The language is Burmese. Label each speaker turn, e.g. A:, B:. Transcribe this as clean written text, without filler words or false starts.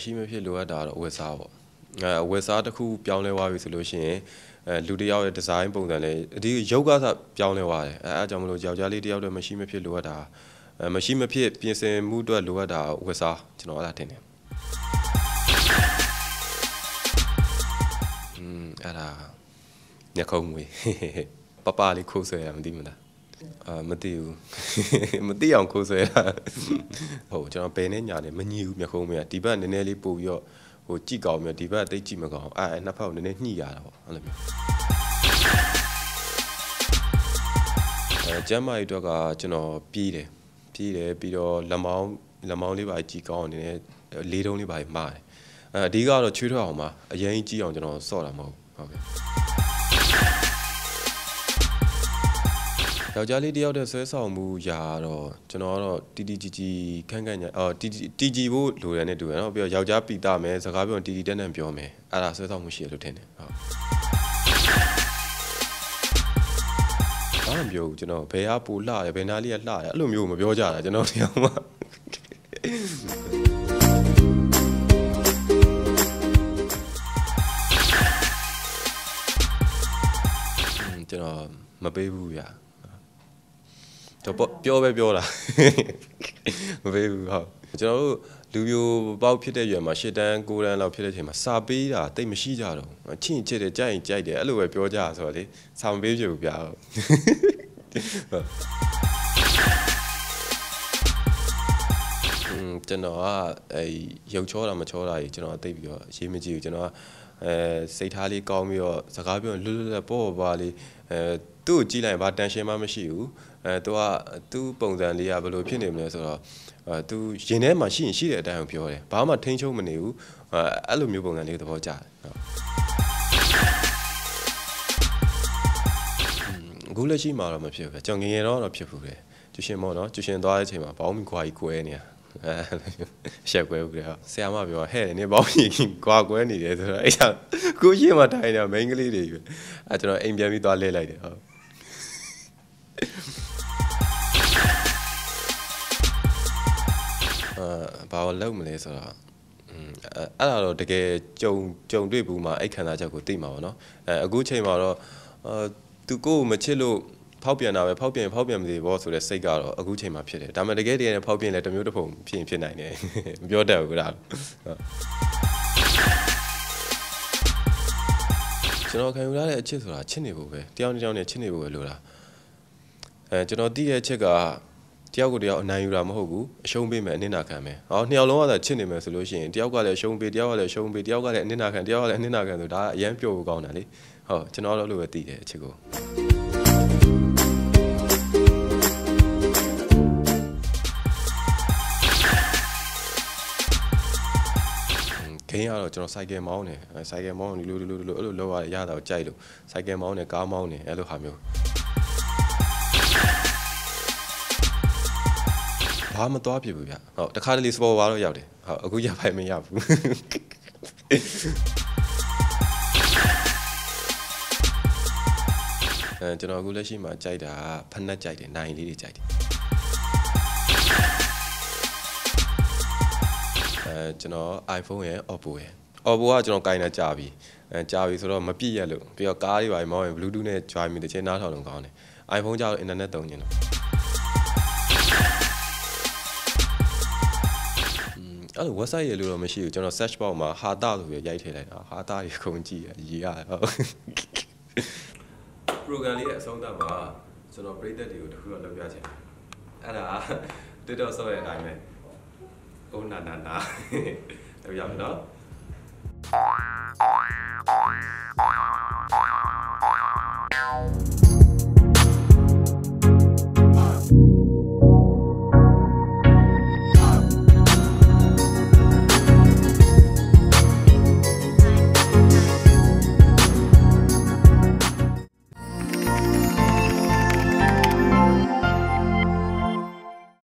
A: မရှိမဖြစ်လိုအပ်တာတော့ဝက်စားပေါ့ဝက်စားတစ်ခုပြောင်းလဲသွားပြီဆိုလို့ရှိရင်လူတစ်ယောက်ရဲ့ဒီဇိုင်းပုံစံလေးဒီရုပ်ကစားပြောင်းလဲသွားတယ်အဲကြောင့်မလို့ယောက်ျားလေးတစ်ယောက်တည်းမရှိမဖြစ်လိုအပ်တာမရှိမဖြစ်ပြင်ဆင်မှုအတွက်လိုအပ်တာဝက်စားကျွန်တော်အဲ့ဒါထင်တယ်အဲ့ဒါညခုံးမွေပပလေးခိုးဆွဲရမသိမလားမသိဘူးမသိအောင်ခိုးဆွဲတာဟုတ်ကျွန်တော်ဘယ်နဲ့ညာနဲ့မညီဘူးမျက်ခုံးမရဒီဘက်နည်းနည်းလေးပို့ပြီးတော့ဟိုကြည့်ကောင်းမြဒီဘက်တိတ်ကြည့်မကောင်းနှစ်ဖက်ကိုနည်းနည်းညှိရတာပေါ့အဲ့လိုမျိုးကျမ်းမာရေးအတွက်ကကျွန်တော်ပြေးတယ်ပြီးတော့လက်မောင်းလေးပါကြည့်ကောင်းနေတယ်လေးတုံးလေးပါမှားတယ်အဓိကတော့ချွေးထွက်အောင်ပါအရင်ကြီးအောင်ကျွန်တော်စော့တာမဟုတ်ဟုတ်ကဲ့ယောက်ျားလေးတယောက်တည်းဆွဲဆောင်မှုရာတော့ကျွန်တော်ကတော့တီကြီးခန့်ညာတီကြီးဖို့လိုရတဲ့တူရနော်ပြီးတော့ယောက်ျားပီတာမယ်စကားပြောတီတက်နဲ့ပြောမယ်အဲ့ဒါဆွဲဆောင်မှုရှိရလို့ထင်တယ်ဟုတ်ဘာမှပြောဘူးကျွန်တော်ဘယ်ဟာပူလှရဘယ်နာလေးကလှရအဲ့လိုမျိုးမပြောကြတာကျွန်တော်တရားမှကျွန်တော်မပေးဘူးဗျာတော့ပြောပဲပြောတာမပေးဘူးဟုတ်ကျွန်တော်တို့လူမျိုးပေါက်ဖြစ်တဲ့ရွယ်မှာ10တန်း9တန်းလောက်ဖြစ်တဲ့အချိန်မှာစာပေးတာတိတ်မရှိကြတော့ချင်းချစ်တယ်ကြိုက်ရင်ကြိုက်တယ်အဲ့လိုပဲပြောကြတာဆိုတော့လေစာမပေးပြဘူးဗျာကျွန်တော်ကရုပ်ချောတာမချောတာကြီးကျွန်တော်သိပြီးတော့ရေးမကြည့်ဘူးကျွန်တော်ကစိတ်ထားလေးကောင်းပြီးတော့စကားပြောလွတ်လွတ်ပေါ့ပါလေးသူ့ကိုကြည့်လိုက်ဘာတန်ရှင်းမှမရှိဘူးသူပုံစံလေးကဘယ်လိုဖြစ်နေမလဲဆိုတော့သူရင်ထဲမှာရှိရင်ရှိတဲ့အတိုင်းကိုပြောတယ်ဘာမှထိန်းချုပ်မနေဘူးအဲ့လိုမျိုးပုံစံလေးသဘောကျတယ်အခုလက်ရှိမှာတော့မဖြစ်ဘူးကျွန်တော်ငယ်ငယ်တော့ဖြစ်ဘူးလေကျူရှင်မော်နော်ကျူရှင်သွားတဲ့အချိန်မှာဘောင်းမီခွာကြီးကွဲနေတာရှက်ကွဲဘူးလေဆရာမပြောဟဲ့နေဘောင်းကြီးကွာကွဲနေတယ်ဆိုတော့အဲ့ဒါကိုရှင်းမှထိုင်နေတာမိန်းကလေးတွေပဲအဲ့ကျွန်တော်အိမ်ပြန်ပြီးသွားလဲလိုက်တယ်ဟုတ်ဘာလို့လုံးမလဲဆိုတော့အဲ့ဒါတော့တကယ်ကြုံတွေ့ဘူးမှာအဲ့ခံစားချက်ကိုသိမှာပေါ့နော်အခုချိန်မှာတော့သူကိုမချစ်လို့ဖောက်ပြန်တာပဲဖောက်ပြန်မသေးဘောဆိုတဲ့စိတ်ကတော့အခုချိန်မှာဖြစ်တယ်ဒါမှတကယ်တည်းနဲ့ဖောက်ပြန်လဲတစ်မျိုးတစ်ပုံဖြစ်နိုင်တယ်မပြောတတ်ဘူးလားကျွန်တော်ခံယူရတဲ့အချစ်ဆိုတာချစ်နေဖို့ပဲတယောက်နဲ့ချစ်နေဖို့ပဲလို့လားကျွန်တော်သိတဲ့အချက်ကတယောက်ကိုတယောက်အနိုင်ယူတာမဟုတ်ဘူးအရှုံးပေးမယ်အနစ်နာခံမယ်ဟောနှစ်ယောက်လုံးကသာချစ်နေမယ်ဆိုလို့ရှိရင်တယောက်ကလည်းအရှုံးပေးတယောက်ကလည်းအရှုံးပေးတယောက်ကလည်းအနစ်နာခံတယောက်ကလည်းအနစ်နာခံဆိုဒါအရန်ပြောဖို့ကောင်းတာလေဟုတ်ကျွန်တော်တို့လိုပဲသိတယ်အချစ်ကိုခင်းရတော့ကျွန်တော်စိုက်ကယ်မောင်းတယ်စိုက်ကယ်မောင်းဒီလိုအဲ့လိုလောက်ရတာကိုကြိုက်လို့စိုက်ကယ်မောင်းတယ်ကားမောင်းတယ်အဲ့လိုဟာမျိုးဘာမသွားဖြစ်ဘူးဗျဟုတ်တခါတလေစပေါ်ဘာတော့ရောက်တယ်ဟုတ်အခုရဖိုင်မရဘူးကျွန်တော်အခုလက်ရှိမှာကြိုက်တာဖက်နှက်ကြိုက်တယ်နိုင်လေးတွေကြိုက်တယ်ကျွန်တော် iPhone ရဲ့ Oppo ကကျွန်တော်ကင်တာကြာပြီဆိုတော့မပြည့်ရလို့ပြီးတော့ကားတွေပါမောင်းရင် Bluetooth နဲ့ join မိတဲ့ချင်းနားထောင်လုံးကောင်းတယ် iPhone ကျတော့ internet သုံးနေတော့အဲ့လို website ရေလို့တော့မရှိဘူးကျွန်တော် search box မှာဟာတာဆိုပြီးရိုက်ထည့်လိုက်တာဟာတာကြီးခုံကြည့်ရေးရတယ်ဟုတ် program လေးရဲ့အဆုံးသတ်မှာကျွန်တော်ပရိသတ်တွေကိုတခုတော့လုပ်ပြချင်အဲ့ဒါ TikTok ဆော့ရဲ့အတိုင်းပဲအိုးနာလုပ်ရမယ်နော်